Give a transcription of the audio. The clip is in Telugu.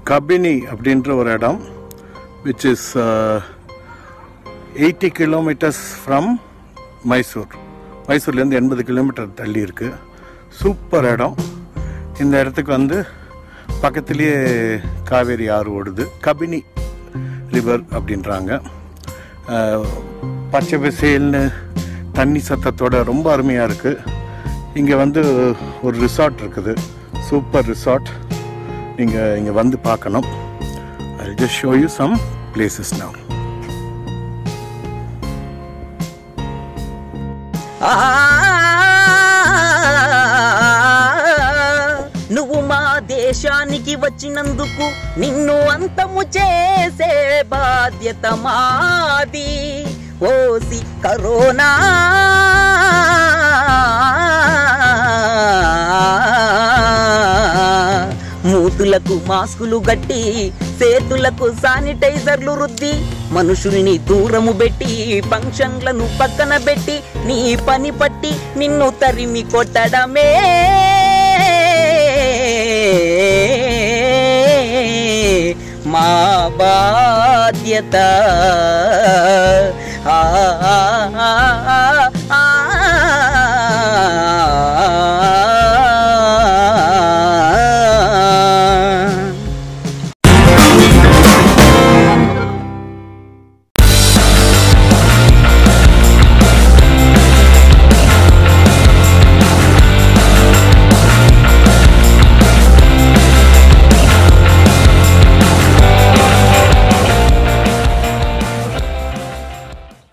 கபினி அப்படின்ற ஒரு இடம் which is 80 kilometers from Mysore. மைசூர்லேருந்து 80 கிலோமீட்டர் தள்ளி இருக்குது. சூப்பர் இடம். இந்த இடத்துக்கு வந்து பக்கத்துலேயே காவேரி ஆறு ஓடுது. கபினி ரிவர் அப்படின்றாங்க. பச்சை பசேல்னு தண்ணி சத்தத்தோட ரொம்ப அருமையாக இருக்குது. இங்கே வந்து ஒரு ரிசார்ட் இருக்குது, சூப்பர் ரிசார்ட். நீங்கள் இங்கே வந்து பார்க்கணும். I'll just show you some places now. నువ్వు మా దేశానికి వచ్చినందుకు నిన్ను అంతము చేసే బాధ్యత మాది. ఓసి కరోనా మూతులకు మాస్కులు గట్టి, చేతులకు శానిటైజర్లు రుద్ది, మనుషుల్ని దూరము పెట్టి, ఫంక్షన్లను పక్కన పెట్టి, నీ పని పట్టి నిన్ను తరిమి కొట్టడమే మా బాధ్యత.